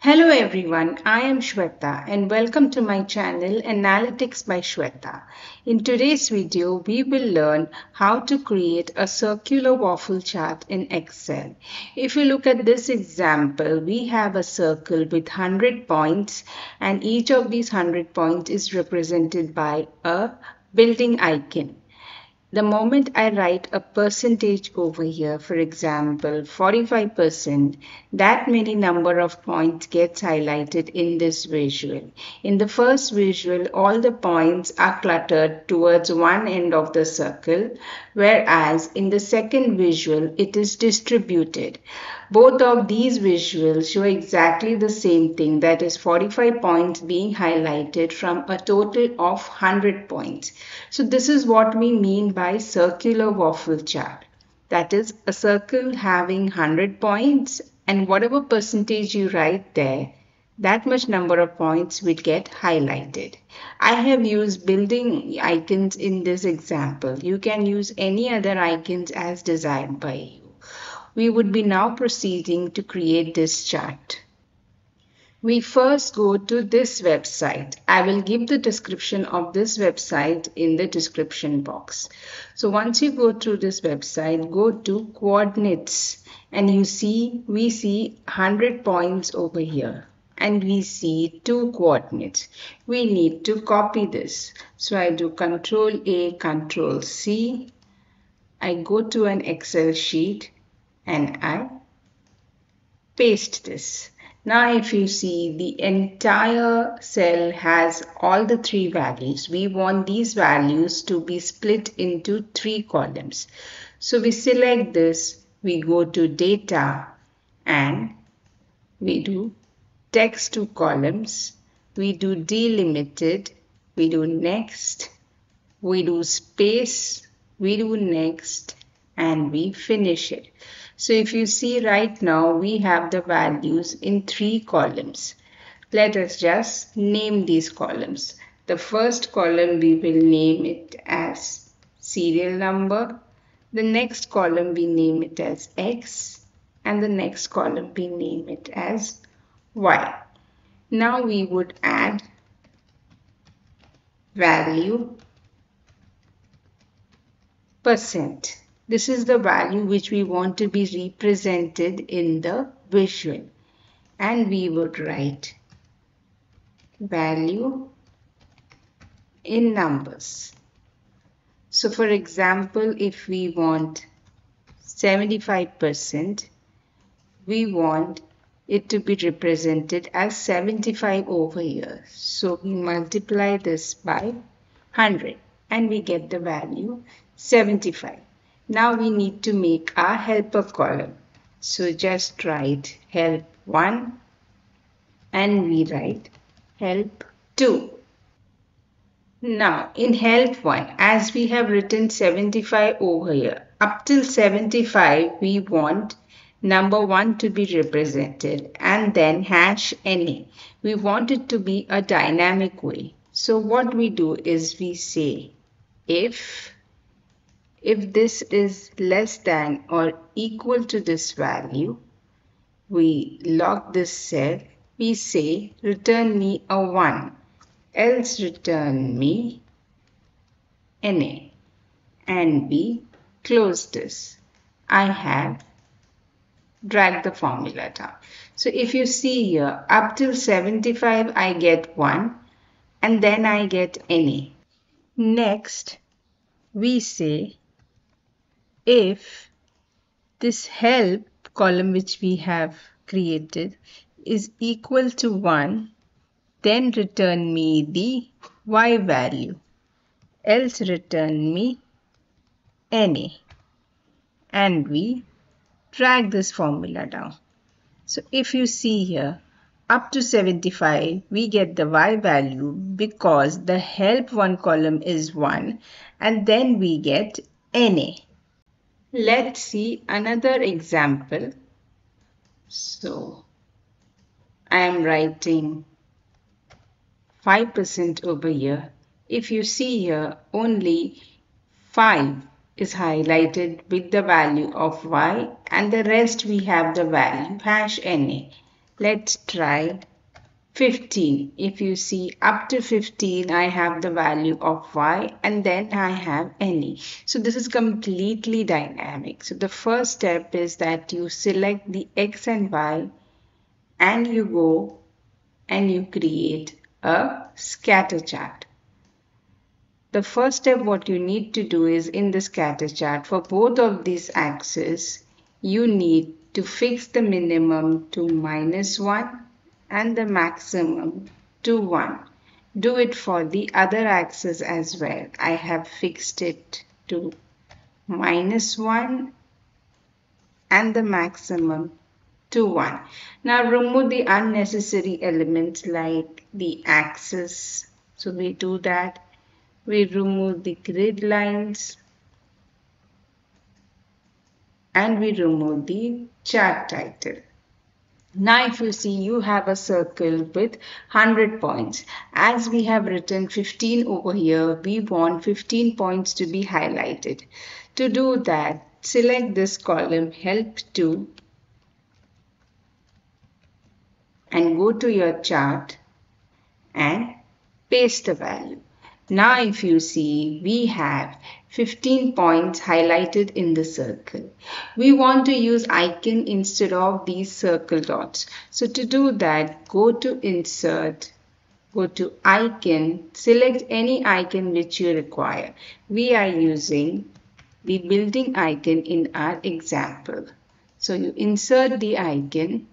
Hello everyone, I am Shweta and welcome to my channel Analytics by Shweta. In today's video, we will learn how to create a circular waffle chart in Excel. If you look at this example, we have a circle with 100 points and each of these 100 points is represented by a building icon. The moment I write a percentage over here, for example, 45%, that many number of points gets highlighted in this visual. In the first visual, all the points are cluttered towards one end of the circle, whereas in the second visual, it is distributed. Both of these visuals show exactly the same thing, that is 45 points being highlighted from a total of 100 points. So this is what we mean by circular waffle chart. That is a circle having 100 points and whatever percentage you write there, that much number of points will get highlighted. I have used building icons in this example. You can use any other icons as desired by you. We would be now proceeding to create this chart. We first go to this website. I will give the description of this website in the description box. So once you go through this website, go to coordinates and we see 100 points over here and we see 2 coordinates. We need to copy this. So I do Control A, Control C. I go to an Excel sheet and I paste this. Now if you see, the entire cell has all the 3 values. We want these values to be split into 3 columns. So we select this, we go to data and we do text to columns, we do delimited, we do next, we do space, we do next, and we finish it. So if you see right now, we have the values in 3 columns. Let us just name these columns. The first column we will name it as serial number. The next column we name it as X. And the next column we name it as Y. Now we would add value percent. This is the value which we want to be represented in the visual. And we would write value in numbers. So for example, if we want 75%, we want it to be represented as 75 over here. So we multiply this by 100 and we get the value 75. Now we need to make our helper column. So just write help 1 and we write help 2. Now in help 1, as we have written 75 over here, up till 75 we want number 1 to be represented and then hash any. We want it to be a dynamic way. So what we do is we say if this is less than or equal to this value, we lock this cell, we say return me a 1, else return me NA, and we close this. I have dragged the formula down. So if you see here, up till 75 I get 1 and then I get NA. Next, we say if this help column which we have created is equal to 1, then return me the Y value, else return me NA, and we drag this formula down. So if you see here, up to 75 we get the Y value because the help 1 column is 1 and then we get NA. Let's see another example. So I am writing 5% over here. If you see here, only 5 is highlighted with the value of Y and the rest we have the value hash NA. Let's try 15. If you see up to 15, I have the value of y and then I have any. So this is completely dynamic. So the first step is that you select the x and y and you go and you create a scatter chart. The first step what you need to do is in the scatter chart for both of these axes, you need to fix the minimum to -1 and the maximum to 1. Do it for the other axis as well. I have fixed it to -1 and the maximum to 1. Now remove the unnecessary elements like the axis. So we do that. We remove the grid lines and we remove the chart title. Now if you see, you have a circle with 100 points. As we have written 15 over here, we want 15 points to be highlighted. To do that, select this column help to and go to your chart and paste the value. Now if you see, we have 15 points highlighted in the circle. We want to use icon instead of these circle dots. So to do that, go to insert, go to icon, select any icon which you require. We are using the building icon in our example. So you insert the icon,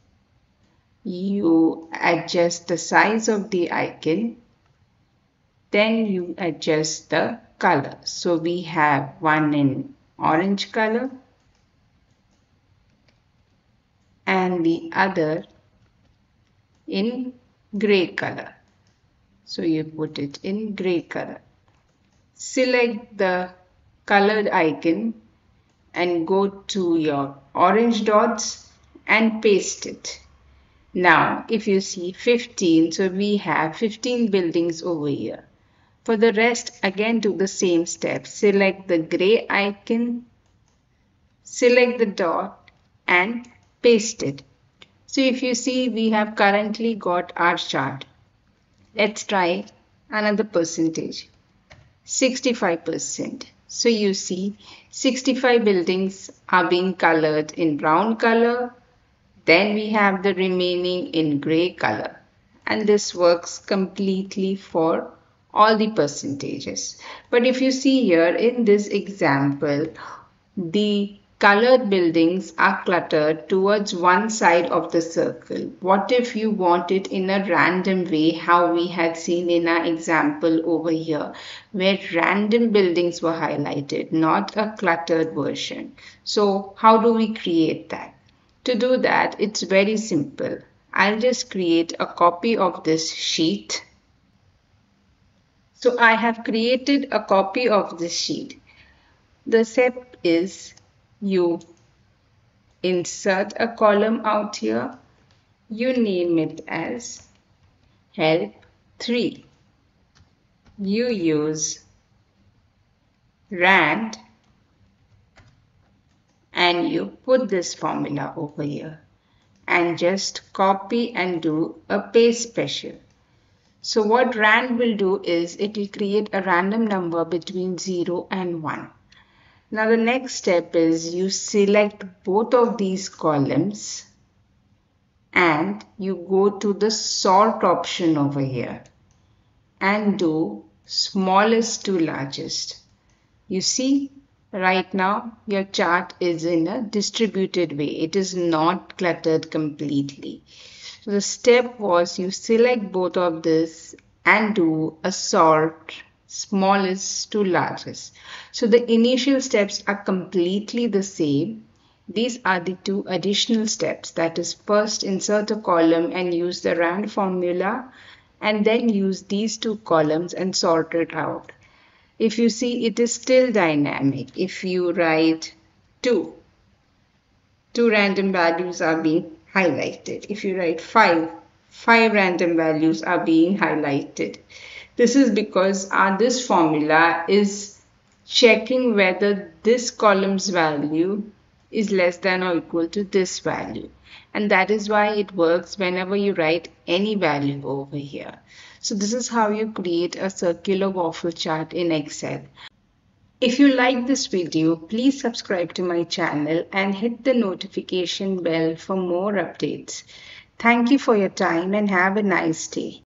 you adjust the size of the icon, then you adjust the color. So we have one in orange color and the other in gray color. So you put it in gray color. Select the colored icon and go to your orange dots and paste it. Now if you see 15, so we have 15 buildings over here. For the rest, again do the same steps. Select the gray icon, select the dot and paste it. So if you see, we have currently got our chart. Let's try another percentage, 65%. So you see 65 buildings are being colored in brown color. Then we have the remaining in gray color. And this works completely for all the percentages. But if you see here in this example, the colored buildings are cluttered towards one side of the circle. What if you want it in a random way, how we had seen in our example over here, where random buildings were highlighted, not a cluttered version? So how do we create that? To do that, it's very simple. I'll just create a copy of this sheet. So I have created a copy of this sheet. The step is you insert a column out here. You name it as help 3. You use rand and you put this formula over here and just copy and do a paste special. So what rand will do is it will create a random number between 0 and 1. Now the next step is you select both of these columns and you go to the sort option over here and do smallest to largest. You see, right now your chart is in a distributed way. It is not cluttered completely. So the step was you select both of this and do a sort smallest to largest. So the initial steps are completely the same. These are the two additional steps. That is, first insert a column and use the rand formula and then use these two columns and sort it out. If you see, it is still dynamic. If you write 2 random values are being highlighted. If you write 5 random values are being highlighted. This is because this formula is checking whether this column's value is less than or equal to this value. and that is why it works whenever you write any value over here. So this is how you create a circular waffle chart in Excel. If you like this video, please subscribe to my channel and hit the notification bell for more updates. Thank you for your time and have a nice day.